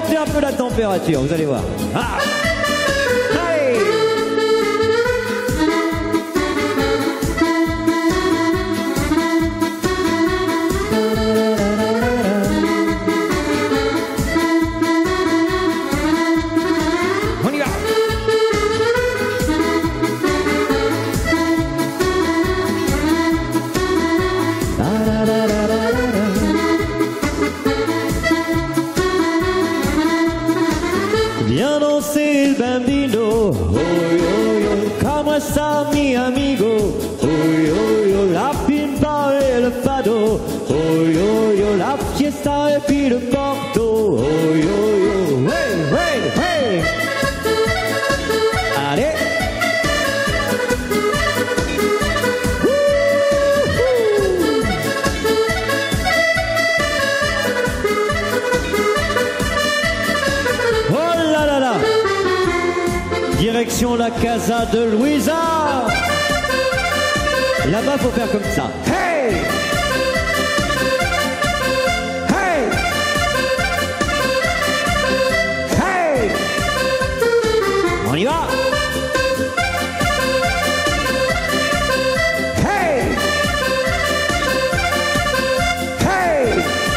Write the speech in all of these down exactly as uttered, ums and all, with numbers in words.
monter un peu la température, vous allez voir. Ah. Allez. On y va. Viens danser il bambino, oh yo yo, comme ça mi amigo, oh yo yo, la pimpa et le fado, oh yo yo, la fiesta et puis le porto, oh yo yo, hey, hey, hey. Allez. Direction la casa de Louisa. Là-bas, faut faire comme ça. Hey! Hey! Hey! On y va! Hey! Hey!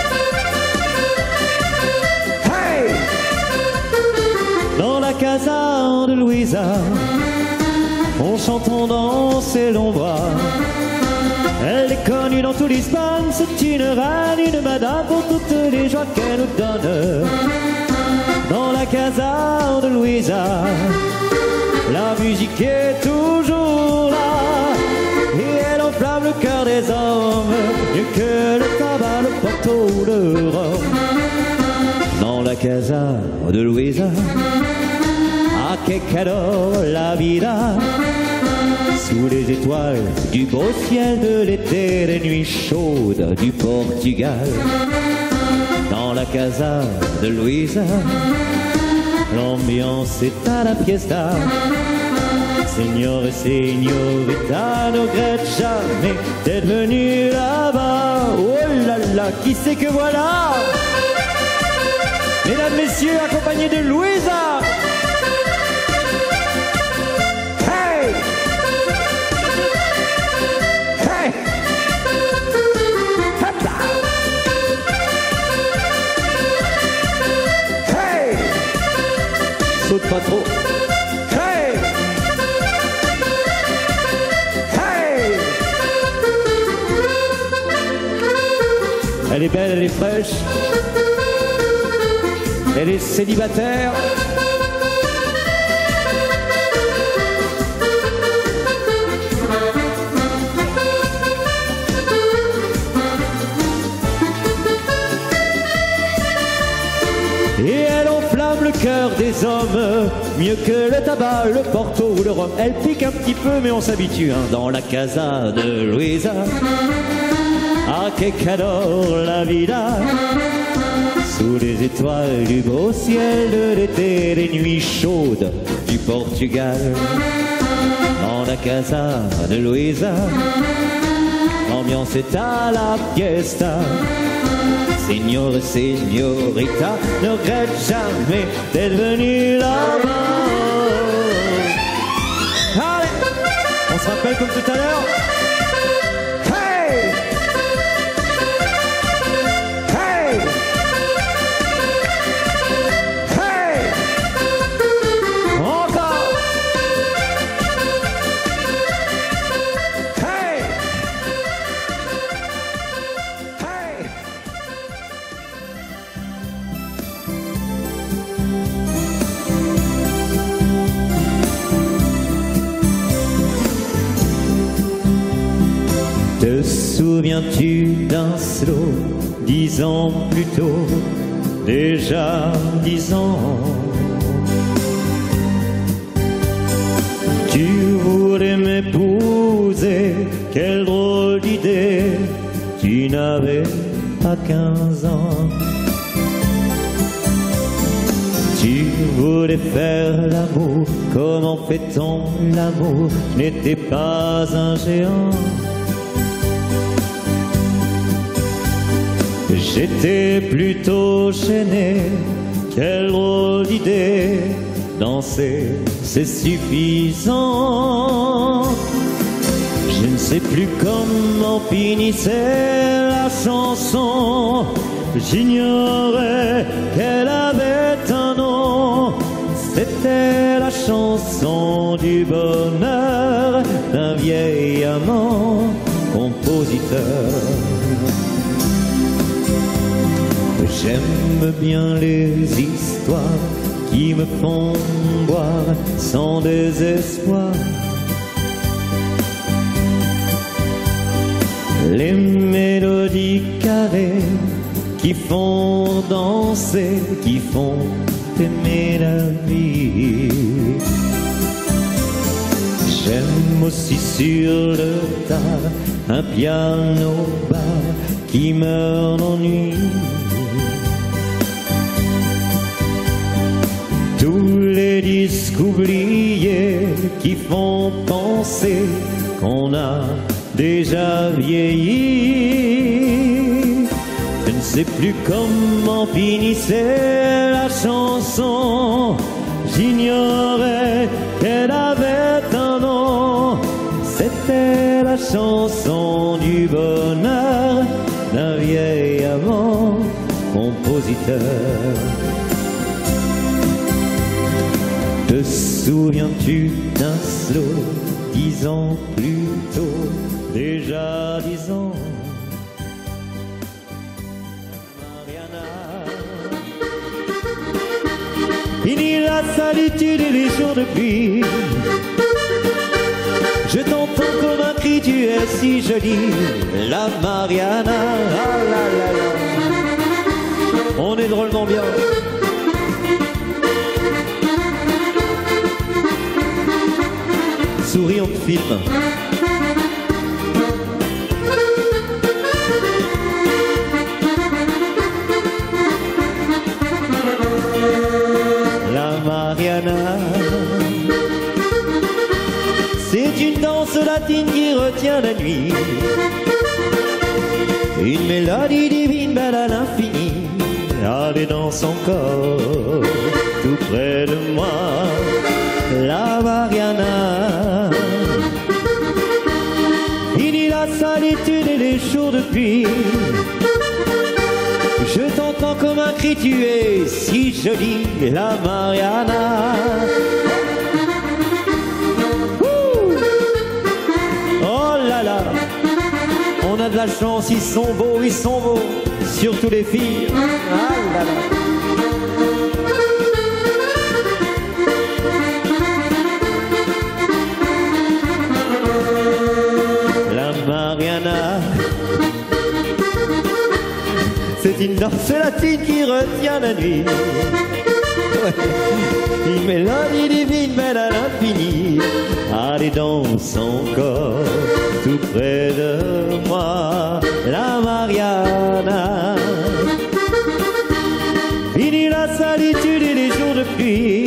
Hey! Dans la casa de Louisa, on chante, on danse et l'on boit. Elle est connue dans tout l'Espagne, c'est une reine, une madame pour toutes les joies qu'elle nous donne. Dans la casa de Louisa, la musique est toujours là, et elle enflamme le cœur des hommes, mieux que le tabac, le porto ou le rhum. Dans la casa de Louisa, ah que calor la vida, sous les étoiles du beau ciel de l'été, les nuits chaudes du Portugal. Dans la casa de Louisa, l'ambiance est à la fiesta. Signor et signorita, ne regrette jamais d'être venu là-bas. Oh là là, qui c'est que voilà? Mesdames, messieurs, accompagnés de Louisa. Hey! Hey! Hop là! Hey! Saute pas trop. Hey! Hey! Elle est belle, elle est fraîche. Elle est célibataire. Et elle enflamme le cœur des hommes, mieux que le tabac, le porto ou le rhum. Elle pique un petit peu, mais on s'habitue, hein, dans la casa de Louisa. Ah, que calor la vida, sous les étoiles du beau ciel de l'été, les nuits chaudes du Portugal. Dans la casa de Louisa, l'ambiance est à la fiesta. Signor et signorita, ne regrette jamais d'être venu là-bas. Allez, on se rappelle comme tout à l'heure. Hey! Hey! Hey! Encore! Hey! Hey! Te souviens-tu d'un slow, dix ans plus tôt, déjà dix ans? Tu voulais m'épouser, quelle drôle d'idée, tu n'avais pas quinze ans. Tu voulais faire l'amour, comment fait-on l'amour, n'était pas un géant. J'étais plutôt gêné, quelle drôle d'idée, danser c'est suffisant. Je ne sais plus comment finissait la chanson, j'ignorais qu'elle avait un nom. C'était la chanson du bonheur d'un vieil amant compositeur. J'aime bien les histoires qui me font boire sans désespoir, les mélodies carrées qui font danser, qui font aimer la vie. J'aime aussi sur le tard un piano bar qui meurt d'ennui. Tous les disques oubliés qui font penser qu'on a déjà vieilli. Je ne sais plus comment finissait la chanson, j'ignorais qu'elle avait un nom. C'était la chanson du bonheur d'un vieil amant compositeur. Te souviens-tu d'un slow dix ans plus tôt, déjà dix ans? Fini la solitude et les jours de pluie, je t'entends comme un cri, tu es si jolie, la Mariana. Ah là là là, on est drôlement bien. Souriant de film. La Mariana, c'est une danse latine qui retient la nuit, une mélodie divine belle à l'infini. Allez, danse encore tout près de moi, la Mariana. Fini la solitude et les jours de pluie, je t'entends comme un cri, tu es si jolie, la Mariana. Ouh, oh là là, on a de la chance, ils sont beaux, ils sont beaux, surtout les filles. Ah là là. Mariana, c'est une danse latine qui retient la nuit, ouais. Une mélodie divine belle à l'infini. Allez, danse encore tout près de moi, la Mariana. Fini la solitude et les jours de pluie,